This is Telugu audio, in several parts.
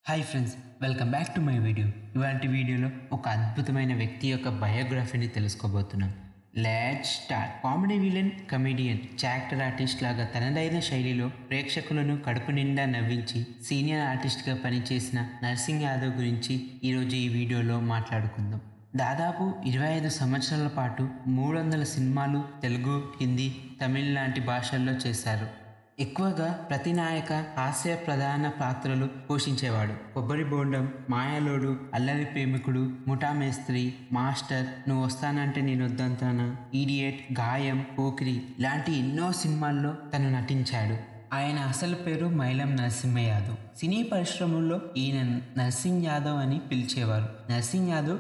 Hi friends, welcome back to my video. ఇవాళ వీడియోలో ఒక అద్భుతమైన వ్యక్తి యొక్క బయోగ్రఫీని తెలుసుకోబోతున్నాం. Let's start. Comedy villain, comedian, character artist లాగా తనదైన శైలిలో ప్రేక్షకులను కడుపు నిండా నవ్వించి సీనియర్ ఆర్టిస్ట్గా పనిచేసిన నర్సింగ్ యాదవ్ గురించి ఈరోజు ఈ వీడియోలో మాట్లాడుకుందాం. దాదాపు 25 సంవత్సరాల పాటు 300 సినిమాలు తెలుగు, హిందీ, తమిళ్ లాంటి భాషల్లో చేశారు. ఎక్కువగా ప్రతినాయక హాస్య ప్రధాన పాత్రలు పోషించేవాడు. కొబ్బరి బోండం, మాయాలోడు, అల్లరి ప్రేమికుడు, ముఠా మేస్త్రి, మాస్టర్, నువ్వు వస్తానంటే నేను వద్దంతానా, ఈడియట్, గాయం, పోకిరి లాంటి ఎన్నో సినిమాల్లో తను నటించాడు. ఆయన అసలు పేరు మైలం నరసింహ యాదవ్. సినీ పరిశ్రమల్లో ఈయన నర్సింగ్ యాదవ్ అని పిలిచేవారు. నర్సింగ్ యాదవ్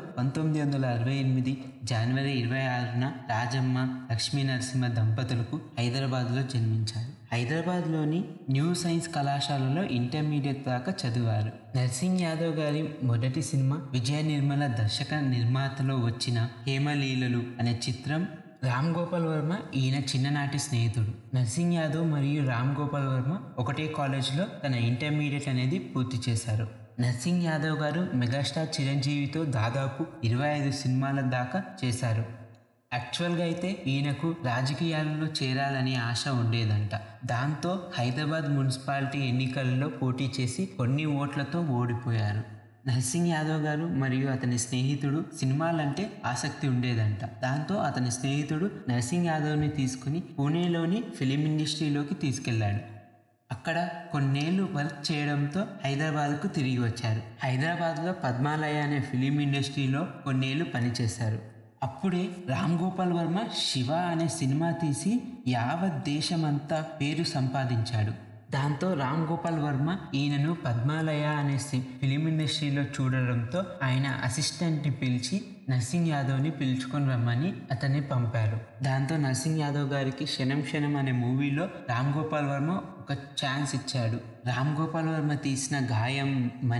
1968 జనవరి 26న రాజమ్మ, లక్ష్మీ నరసింహ దంపతులకు హైదరాబాద్లో జన్మించారు. హైదరాబాద్లోని న్యూ సైన్స్ కళాశాలలో ఇంటర్మీడియట్ దాకా చదివారు. నర్సింగ్ యాదవ్ గారి మొదటి సినిమా విజయ నిర్మల దర్శక నిర్మాతలో వచ్చిన హేమలీలలు అనే చిత్రం. రామ్ గోపాల్ వర్మ ఈయన చిన్ననాటి స్నేహితుడు. నర్సింగ్ యాదవ్ మరియు రామ్ గోపాల్ వర్మ ఒకటే కాలేజీలో తన ఇంటర్మీడియట్ అనేది పూర్తి చేశారు. నర్సింగ్ యాదవ్ గారు మెగాస్టార్ చిరంజీవితో దాదాపు 25 సినిమాల దాకా చేశారు. యాక్చువల్గా అయితే ఈయనకు రాజకీయాలలో చేరాలని ఆశ ఉండేదంట. దాంతో హైదరాబాద్ మున్సిపాలిటీ ఎన్నికలలో పోటీ చేసి కొన్ని ఓట్లతో ఓడిపోయారు. నర్సింగ్ యాదవ్ గారు మరియు అతని స్నేహితుడు సినిమాలంటే ఆసక్తి ఉండేదంట. దాంతో అతని స్నేహితుడు నర్సింగ్ యాదవ్ని తీసుకుని పూణేలోని ఫిలిం ఇండస్ట్రీలోకి తీసుకెళ్లాడు. అక్కడ కొన్నేళ్లు వర్క్ చేయడంతో హైదరాబాద్కు తిరిగి వచ్చారు. హైదరాబాద్లో పద్మాలయ అనే ఫిలిం ఇండస్ట్రీలో కొన్నేళ్లు పనిచేశారు. అప్పుడే రామ్ గోపాల్ వర్మ శివ అనే సినిమా తీసి యావత్ దేశమంతా పేరు సంపాదించాడు. దాంతో రామ్ గోపాల్ వర్మ ఈయనను పద్మాలయ అనే ఫిలిం ఇండస్ట్రీలో చూడడంతో ఆయన అసిస్టెంట్ని పిలిచి నర్సింగ్ యాదవ్ని పిలుచుకొని రమ్మని అతన్ని పంపారు. దాంతో నర్సింగ్ యాదవ్ గారికి క్షణం క్షణం అనే మూవీలో రామ్ గోపాల్ వర్మ ఒక ఛాన్స్ ఇచ్చాడు. రామ్ గోపాల్ వర్మ తీసిన గాయం,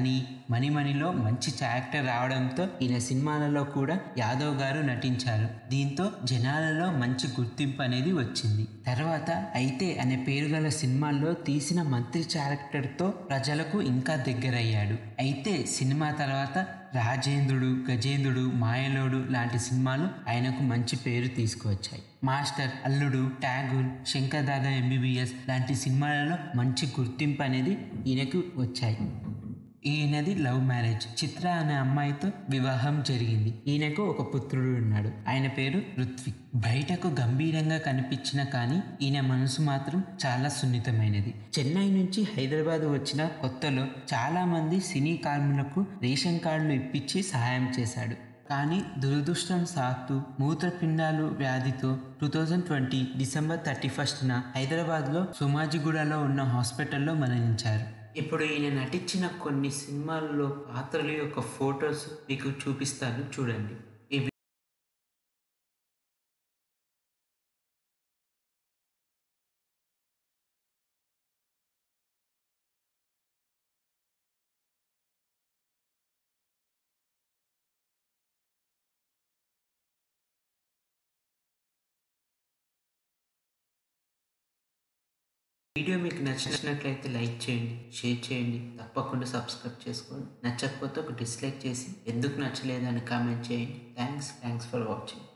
మణిలో మంచి క్యారెక్టర్ రావడంతో ఈయన సినిమాలలో కూడా యాదవ్ గారు నటించారు. దీంతో జనాలలో మంచి గుర్తింపు అనేది వచ్చింది. తర్వాత అయితే అనే పేరు గల సినిమాల్లో తీసిన మంత్రి క్యారెక్టర్తో ప్రజలకు ఇంకా దగ్గరయ్యాడు. అయితే సినిమా తర్వాత రాజేంద్రుడు, గజేంద్రుడు, మాయలోడు లాంటి సినిమాలు ఆయనకు మంచి పేరు తీసుకువచ్చాయి. మాస్టర్, అల్లుడు, ట్యాగూర్, శంకర్ దాదా ఎంబీబీఎస్ లాంటి సినిమాలలో మంచి గుర్తింపు అనేది ఈయనకు వచ్చాయి. ఈయనది లవ్ మ్యారేజ్. చిత్ర అనే అమ్మాయితో వివాహం జరిగింది. ఈయనకు ఒక పుత్రుడు ఉన్నాడు. ఆయన పేరు రుత్విక్. బయటకు గంభీరంగా కనిపించిన కానీ ఈయన మనసు మాత్రం చాలా సున్నితమైనది. చెన్నై నుంచి హైదరాబాద్ వచ్చిన కొత్తలో చాలా మంది సినీ కార్మికులకు రేషన్ కార్డులు ఇప్పించి సహాయం చేశాడు. కానీ దురదృష్టం సాత్తు మూత్రపిండాలు వ్యాధితో 2020 డిసెంబర్ 31న హైదరాబాద్లో సోమాజిగూడలో ఉన్న హాస్పిటల్లో మరణించారు. ఇప్పుడు ఈయన నటించిన కొన్ని సినిమాల్లో పాత్రల యొక్క ఫొటోస్ మీకు చూపిస్తాను, చూడండి. వీడియో మీకు నచ్చినట్లయితే లైక్ చేయండి, షేర్ చేయండి, తప్పకుండా సబ్స్క్రైబ్ చేసుకోండి. నచ్చకపోతే ఒక డిస్లైక్ చేసి ఎందుకు నచ్చలేదని కామెంట్ చేయండి. Thanks for watching.